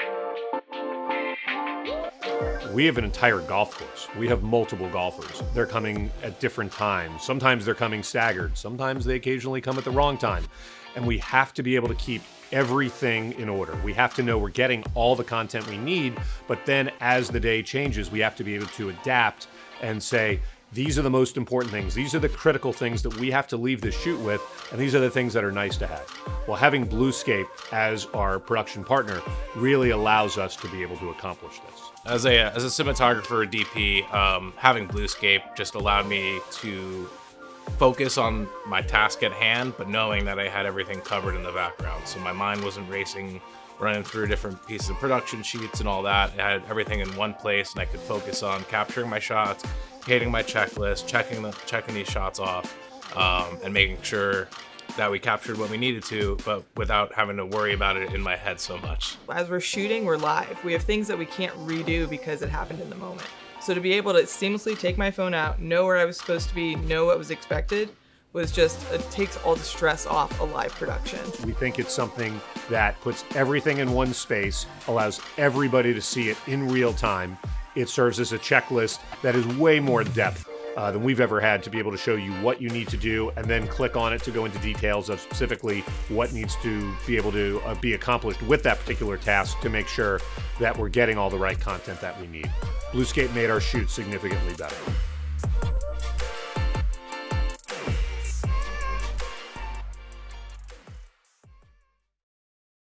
We have an entire golf course. We have multiple golfers. They're coming at different times. Sometimes they're coming staggered. Sometimes they occasionally come at the wrong time. And we have to be able to keep everything in order. We have to know we're getting all the content we need, but then as the day changes, we have to be able to adapt and say, these are the most important things. These are the critical things that we have to leave the shoot with, and these are the things that are nice to have. Well, having Bluescape as our production partner really allows us to be able to accomplish this. As a cinematographer or DP, having Bluescape just allowed me to focus on my task at hand, but knowing that I had everything covered in the background. So my mind wasn't racing, running through different pieces of production sheets and all that. I had everything in one place, and I could focus on capturing my shots, creating my checklist, checking these shots off, and making sure that we captured what we needed to, but without having to worry about it in my head so much. As we're shooting, we're live. We have things that we can't redo because it happened in the moment. So to be able to seamlessly take my phone out, know where I was supposed to be, know what was expected, was just, it takes all the stress off a live production. We think it's something that puts everything in one space, allows everybody to see it in real time. It serves as a checklist that is way more depth than we've ever had to be able to show you what you need to do and then click on it to go into details of specifically what needs to be able to be accomplished with that particular task to make sure that we're getting all the right content that we need. Bluescape made our shoot significantly better.